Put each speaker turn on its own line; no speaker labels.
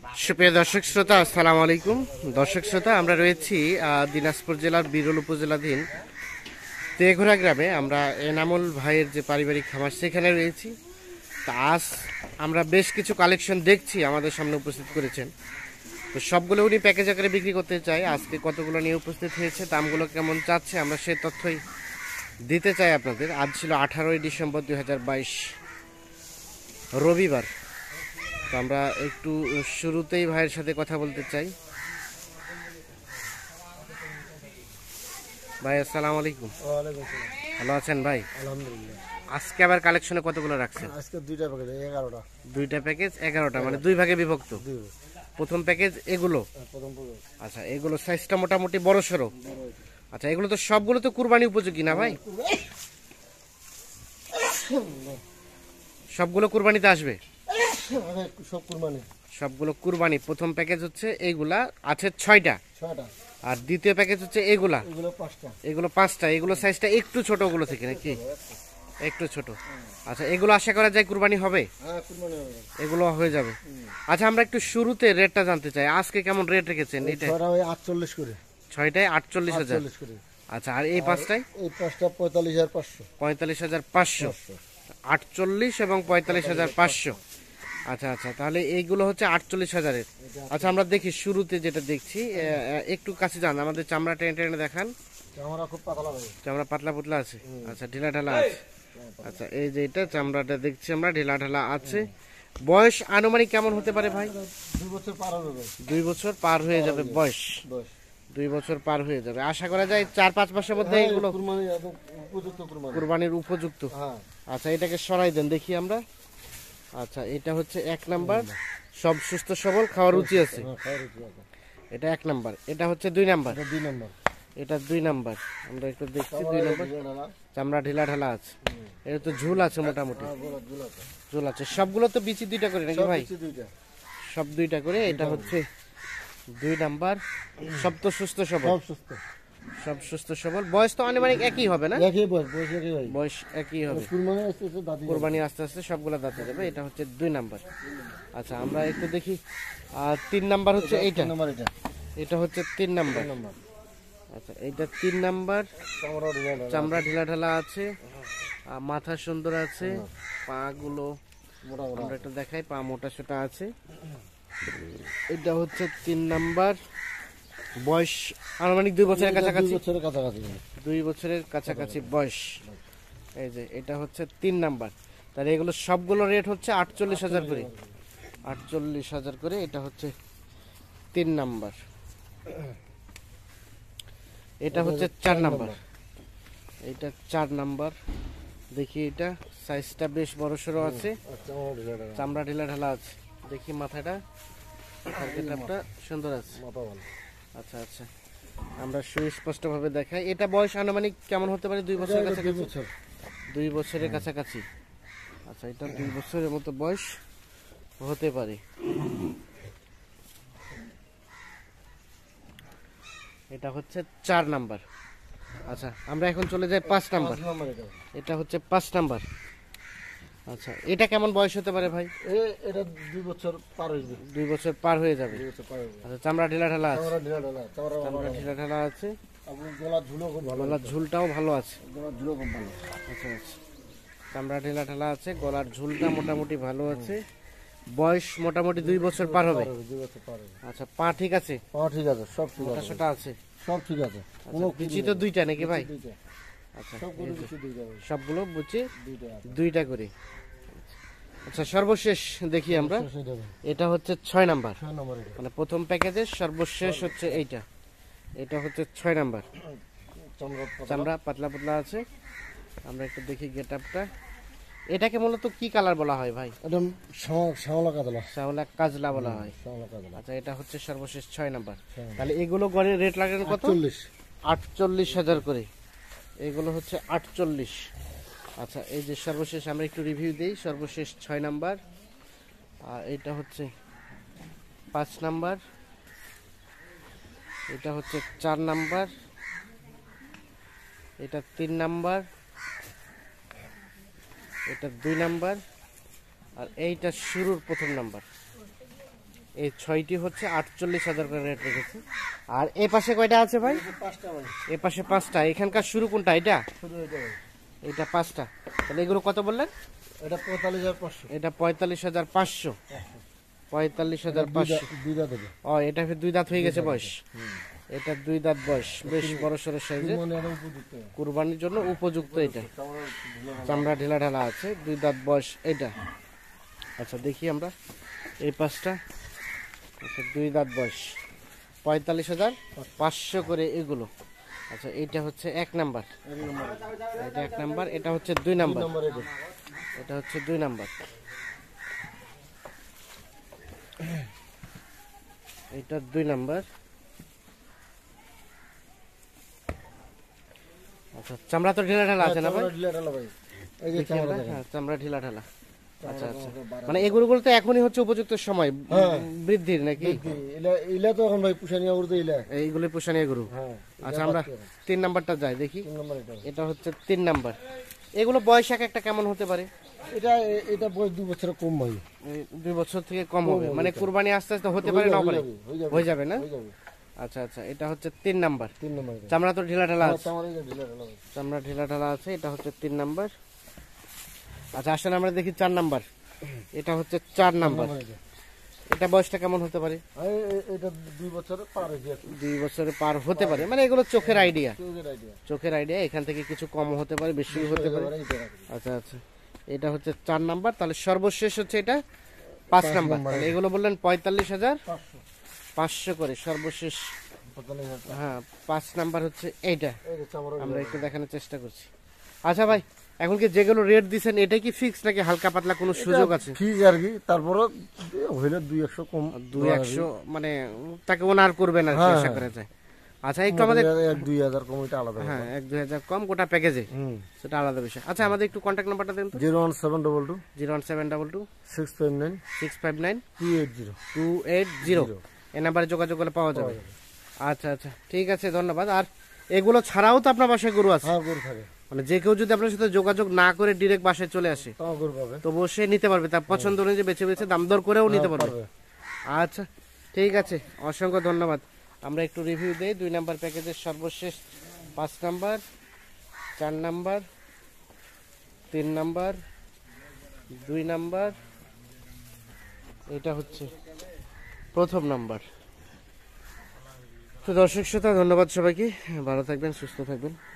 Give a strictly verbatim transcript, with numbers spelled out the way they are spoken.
সুপ্রিয় দর্শক শ্রোতা, আসসালামু আলাইকুম। দর্শক শ্রোতা, আমরা রয়েছি দিনাজপুর জেলার বিরল উপজেলাধীন তেঘোড়া গ্রামে। আমরা এনামুল ভাইয়ের যে পারিবারিক খামার সেখানে রয়েছি। তা আজ আমরা বেশ কিছু কালেকশন দেখছি আমাদের সামনে উপস্থিত করেছেন। তো সবগুলো উনি প্যাকেজ আকারে বিক্রি করতে চাই। আজকে কতগুলো নিয়ে উপস্থিত হয়েছে, দামগুলো কেমন চাচ্ছে, আমরা সে তথ্যই দিতে চাই আপনাদের। আজ ছিল আঠারোই ডিসেম্বর দুই হাজার বাইশ রবিবার। তো আমরা একটু শুরুতেই ভাইয়ের সাথে কথা বলতে চাই। ভাই আসসালামু আলাইকুম। ভালো আছেন ভাই?
আলহামদুলিল্লাহ।
আজকে আবার কালেকশনে কতগুলো রাখছেন?
আজকে দুইটা প্যাকেজ এগারোটা।
দুইটা প্যাকেজ এগারোটা, মানে দুই ভাগে বিভক্ত। প্রথম প্যাকেজ এগুলো।
প্রথম প্যাকেজ
আচ্ছা, এগুলো সাইজটা মোটামুটি বড় সড়ো। আচ্ছা, এগুলো তো সবগুলো তো কুরবানি উপযোগী না ভাই? সবগুলো কুরবানিতে আসবে?
সব কুরবানি।
সবগুলো কুরবানি। প্রথম প্যাকেজ হচ্ছে এইগুলা, আছে ছয়টা।
ছয়টা।
আর দ্বিতীয় প্যাকেজ হচ্ছে এগুলা,
এগুলো পাঁচটা।
এগুলো পাঁচটা। এগুলো সাইজটা একটু ছোট ওগুলো থেকে নাকি? একটু ছোট। আচ্ছা, এগুলো আশা করা যায় কুরবানি হবে?
হ্যাঁ, কুরবানি হবে।
এগুলো হয়ে যাবে। আচ্ছা, আমরা একটু শুরুতে রেটটা জানতে চাই। আজকে কেমন রেট রেখেছেন? এটা
ছয়টা ওই আটচল্লিশ করে।
ছয়টায় আটচল্লিশ হাজার
করে।
আচ্ছা, আর এই পাঁচটায়?
এই পাঁচটা পঁয়তাল্লিশ হাজার পাঁচশো।
পঁয়তাল্লিশ হাজার পাঁচশো। আটচল্লিশ এবং পঁয়তাল্লিশ হাজার পাঁচশো। আচ্ছা আচ্ছা, তাহলে এইগুলো হচ্ছে আটচল্লিশ হাজারের। আচ্ছা, আমরা দেখি শুরুতে যেটা দেখছি, একটু কাছে যান, আমাদের চামড়া টেনে টেনে দেখান।
চামড়া খুব পাতলা হবে।
চামড়া পাতলা পাতলা আছে। আচ্ছা, ঢিলা ঢালা আছে। আচ্ছা, এই যে এটা চামড়াটা দেখছি আমরা, ঢিলা ঢালা আছে। বয়স আনুমানিক কেমন হতে পারে ভাই?
দুই বছর পার হবে।
দুই বছর পার হয়ে যাবে বয়স। দুই বছর পার হয়ে যাবে। আশা করা যায় চার পাঁচ মাসের মধ্যে এগুলো কুরবানির উপযুক্ত। আচ্ছা, এটাকে সরাই দেন দেখি আমরা। আচ্ছা, এটা হচ্ছে এক নাম্বার, সব সুস্থ সবল, খাওয়ার রুচি আছে। এটা এক নাম্বার। এটা হচ্ছে দুই নাম্বার।
দুই নাম্বার।
এটা দুই নাম্বার। আমরা একটু দেখছি দুই নাম্বার। চামড়া ঢিলা ঢালা আছে। এটা তো ঝুল আছে মোটামুটি। ঝুল আছে। সবগুলো তো বিচি দুইটা করে নাকি ভাই? সব দুইটা করে। এটা হচ্ছে দুই নাম্বার। সব তো সুস্থ সবল। সব সুস্থ সবল। বয়স তো আনুমানিক একই হবে না?
একই বয়স। বয়স একই ভাই।
বয়স একই হবে।
কুরবানি আস্তে আস্তে দাঁত
কুরবানি আস্তে আস্তে সবগুলো দাঁতে যাবে। এটা হচ্ছে দুই নাম্বার। আচ্ছা, আমরা একটু দেখি। আর তিন নাম্বার হচ্ছে এইটা।
নাম্বার এটা।
এটা হচ্ছে তিন নাম্বার। আচ্ছা, এইটা তিন নাম্বার। চামড়া ঢিলা ঢালা আছে, মাথা সুন্দর আছে, পা গুলো আমরা একটু দেখাই, পা মোটা সোটা আছে। এটা হচ্ছে তিন নাম্বার। বয়স আনুমানিক দুই বছরের কাছাকাছি। দুই বছরের কাছাকাছি বয়স। এই যে এটা হচ্ছে তিন নাম্বার। তাহলে এগুলো সবগুলো রেট হচ্ছে আটচল্লিশ হাজার করে। আটচল্লিশ হাজার করে। এটা হচ্ছে তিন নাম্বার। এটা হচ্ছে চার নাম্বার। এটা চার নাম্বার। দেখি, এটা সাইজটা বেশ বড় সড়ো আছে, চামড়া ঢিলা ঢালা আছে। দেখি মাথাটা, গেটআপটা সুন্দর আছে। আচ্ছা আচ্ছা, আমরা সুস্পষ্ট ভাবে দেখাই। এটা বয়স আনুমানিক কেমন হতে পারে? দুই বছরের কাছাকাছি। দুই বছরের কাছাকাছি। আচ্ছা, এটা দুই বছরের মতো বয়স হতে পারে। এটা হচ্ছে চার নাম্বার। আচ্ছা, আমরা এখন চলে যাই পাঁচ নাম্বার। এটা হচ্ছে পাঁচ নাম্বার। আচ্ছা, এটা কেমন বয়স হতে পারে ভাই?
এটা দুই বছর পার হয়ে যাবে।
দুই বছর পার হয়ে যাবে। আচ্ছা, চামড়া ঢিলা ঢালা আছে। চামড়া ঢিলা ঢালা আছে। গলার ঝুলটাও ভালো আছে। আচ্ছা আচ্ছা, চামড়া ঢিলা ঢালা আছে, গলার ঝুলটা মোটামুটি ভালো আছে। বয়স মোটামুটি দুই বছর পার হবে। আচ্ছা, পা ঠিক আছে?
পা ঠিক আছে, সব ঠিক আছে।
সেটা আছে,
সব ঠিক আছে।
বিচি তো দুইটা নাকি ভাই? আচ্ছা, সবগুলো বুঝি দুইটা করে। আচ্ছা, সর্বশেষ দেখি আমরা। এটা হচ্ছে ছয় নাম্বার, মানে প্রথম প্যাকেজের সর্বশেষ হচ্ছে এইটা। এটা হচ্ছে ছয় নাম্বার। চামড়া পাতলা পাতলা আছে। আমরা একটু দেখি গেটআপটা। এটাকে মূলত কি কালার বলা হয় ভাই?
একদম শ্যাওলা কাজলা।
শ্যাওলা কাজলা বলা হয়। আচ্ছা, এটা হচ্ছে সর্বশেষ ছয় নাম্বার। তাহলে এগুলো গড়ের রেট লাগেন কত? আটচল্লিশ হাজার করে। এগুলো হচ্ছে আটচল্লিশ। আচ্ছা, এই যে সর্বশেষ আমরা একটু রিভিউ দিই। সর্বশেষ ছয় নাম্বার, আর এটা হচ্ছে পাঁচ নাম্বার, এটা হচ্ছে চার নাম্বার, এটা তিন নাম্বার, এটা দুই নাম্বার, আর এইটা শুরুর প্রথম নাম্বার। এই ছয়টি হচ্ছে আটচল্লিশ হাজার করে রেট রেখেছে। আর এই পাশে কয়টা আছে ভাই?
পাঁচটা ভাই,
এ পাশে পাঁচটা। এখানকার শুরু কোনটা? এটা
শুধু এটা ভাই।
এটা পাঁচটা। তাহলে এগুলো কত বললেন?
এটা পঁয়তাল্লিশ হাজার পাঁচশো।
এটা পঁয়তাল্লিশ হাজার পাঁচশো। পঁয়তাল্লিশ হাজার পাঁচশো।
দুই দাঁত হবে।
ও এটা ফের দুই দাঁত হয়ে গেছে বয়স। এটা দুই দাঁত বয়স, বেশ বড় সড়ো সাইজের,
মানে এটা উপযুক্ত।
কুরবানির জন্য উপযুক্ত। এটা
চামড়া ঢিলা।
চামড়া ঢিলা ঢালা আছে, দুই দাঁত বয়স এটা। আচ্ছা দেখি আমরা এই পাঁচটা। আচ্ছা দুই দাঁত বয়স, পঁয়তাল্লিশ হাজার পাঁচশো করে এগুলো। আচ্ছা এইটা হচ্ছে এক নাম্বার,
এক নম্বর।
এটা এক নাম্বার, এটা হচ্ছে দুই নাম্বার,
নম্বর এটা।
এটা হচ্ছে দুই নাম্বার, এটা দুই নাম্বার। আচ্ছা চামড়া তো ঢিলা ঢালা আছে না ভাই?
চামড়া ঢিলা ঢালা ভাই। এই যে
দেখি
চামড়া
আমরা,
দেখেন।
হ্যাঁ চামড়া ঢিলা ঢালা। আচ্ছা আচ্ছা,
বাড়া।
মানে এগুলো বলতে এখনই হচ্ছে উপযুক্ত সময়
হ্যাঁ।
বৃদ্ধির নাকি?
ইলা ইলা তো এখন ভাই পুষানি করতে ইলা।
এইগুলো পোষণীয় গরু।
হ্যাঁ।
আচ্ছা আমরা তিন নাম্বারটা যাই দেখি।
তিন নম্বর এটা।
এটা হচ্ছে তিন নাম্বার। এগুলো বয়স এক একটা কেমন হতে পারে?
এটা এটা বয়স দুই বছরের কম ভাই।
এই দুই বছর থেকে কম হবে,
হবে
মানে
এটা।
কুরবানি আস্তে আস্তে হতে পারে না পারে?
হয়ে যাবে।
হয়ে যাবে না?
হয়ে যাবে।
আচ্ছা আচ্ছা, এটা হচ্ছে তিন নাম্বার।
তিন নম্বর এটা।
চামড়া তো ঢিলা ঢালা আছে,
চামড়া এটা ঢিলা ঢালা ভাই।
চামড়া ঢিলা ঢালা আছে। এটা হচ্ছে তিন নাম্বার। আচ্ছা আসলে আমরা দেখি চার নাম্বার। এটা হচ্ছে চার নাম্বার।
নম্বর এটা।
এটা বয়সটা কেমন হতে পারে?
আর এ- এ- এটা দুই বছরের পার হয়ে গেছে।
দুই বছরে পার হতে পারে, মানে এগুলো চোখের আইডিয়া,
চোখের idea।
চোখের আইডিয়া। এখান থেকে কিছু কম হতে পারে, বেশি হতে পারে।
এবারে এটা রাখি।
আচ্ছা আচ্ছা, এটা হচ্ছে চার নাম্বার। তাহলে সর্বশেষ হচ্ছে এটা পাঁচ নাম্বার।
নাম্বার।
তাহলে এগুলো বললেন পঁয়তাল্লিশ হাজার
পাঁচশো।
পাঁচশো করে সর্বশেষ।
পঁয়তাল্লিশ হাজার।
হ্যাঁ পাঁচ নাম্বার হচ্ছে এইটা।
এই যে চামড়া
আমরা একটু দেখানোর চেষ্টা করছি। আচ্ছা ভাই, এখন কি যেগুলো রেট দিচ্ছেন এটাই কি ফিক্স নাকি হালকা পাতলা কোনো সুযোগ আছে?
ফিজ আর কি, তারপরে হইলে দুই একশো কম।
দুই একশো মানে তাকে ওনার করবেন আর কি,
হ্যাঁ,
আশা করা যায়। আচ্ছা একটু আমাদের,
এক দুই হাজার কম, এটা আলাদা।
হ্যাঁ এক দুই হাজার কম গোটা প্যাকেজে,
হুম।
সেটা আলাদা বিষয়। আচ্ছা আমাদের একটু কন্ট্যাক্ট নাম্বারটা দেন তো।
Zero one seven double two
zero one seven double two
six five nine
six five nine
two eight zero.
Two eight zero এই নাম্বারে যোগাযোগ করলে পাওয়া যাবে। আচ্ছা আচ্ছা ঠিক আছে, ধন্যবাদ। আর এগুলো ছাড়াও তো আপনার বাসায় গরু আছে,
হ্যাঁ গরু থাকে,
মানে যে কেউ যদি আপনার সাথে যোগাযোগ না করে ডিরেক্ট বাসায় চলে আসে
তাও গরু পাবে।
তো সে নিতে পারবে, তার পছন্দ অনুযায়ী বেছে বেছে দাম দর করেও নিতে পারবে।
পারবে।
আচ্ছা ঠিক আছে, অসংখ্য ধন্যবাদ। আমরা একটু রিভিউ দেই দুই নাম্বার প্যাকেজের সর্বশেষ পাঁচ নাম্বার, চার নাম্বার, তিন নাম্বার, দুই নাম্বার, এটা হচ্ছে প্রথম নাম্বার। তো দর্শক শ্রোতা ধন্যবাদ সবাইকে, ভালো থাকবেন, সুস্থ থাকবেন।